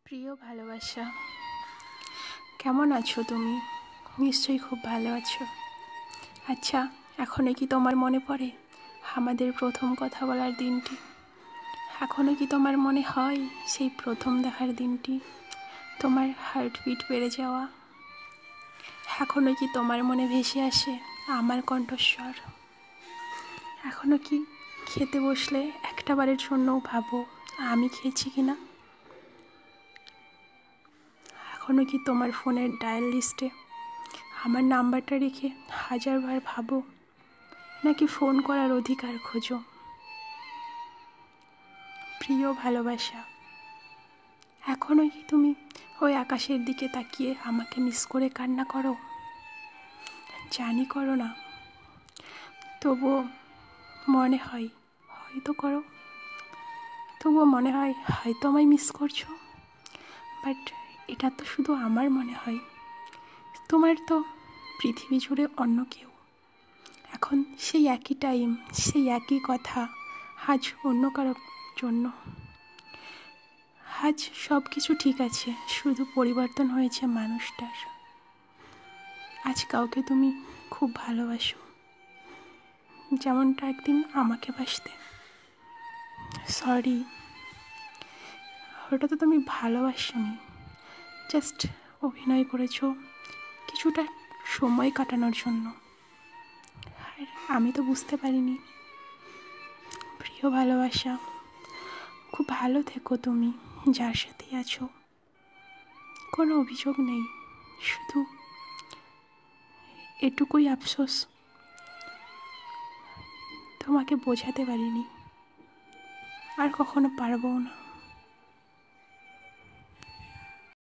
প্রিয় ভালোবাসা, কেমন আছো তুমি? নিশ্চয়ই খুব ভালো আছো। আচ্ছা, এখনো কি তোমার মনে পড়ে আমাদের প্রথম কথা বলার দিনটি? এখনো কি তোমার মনে হয় সেই প্রথম দেখার দিনটি, তোমার হার্টবিট বেড়ে যাওয়া? এখনো কি তোমার মনে ভেসে আসে আমার কণ্ঠস্বর? এখনো কি খেতে বসলে একটা বারের জন্যও ভাবো আমি খেয়েছি কিনা? এখনো কি তোমার ফোনের ডায়াল লিস্টে আমার নাম্বারটা রেখে হাজারবার ভাবো, নাকি ফোন করার অধিকার খোঁজো? প্রিয় ভালোবাসা, এখনো কি তুমি ওই আকাশের দিকে তাকিয়ে আমাকে মিস করে কান্না করো? জানি করো না, তবুও মনে হয় হয়তো করো। তবুও মনে হয় হয়তো আমায় মিস করছো। বাট এটা তো শুধু আমার মনে হয়, তোমার তো পৃথিবী জুড়ে অন্য কেউ। এখন সেই একই টাইম, সেই একই কথা, আজ অন্য কারোর জন্য। আজ সব কিছু ঠিক আছে, শুধু পরিবর্তন হয়েছে মানুষটার। আজ কাউকে তুমি খুব ভালোবাসো, যেমনটা একদিন আমাকে বাসতে। সরি, ওটা তো তুমি ভালোবাসোনি, জাস্ট অভিনয় করেছো কিছুটা সময় কাটানোর জন্য। আর আমি তো বুঝতে পারিনি। প্রিয় ভালোবাসা, খুব ভালো থেকো তুমি যার সাথেই আছো। কোনো অভিযোগ নেই, শুধু এটুকুই আফসোস তোমাকে বোঝাতে পারিনি, আর কখনো পারবও না।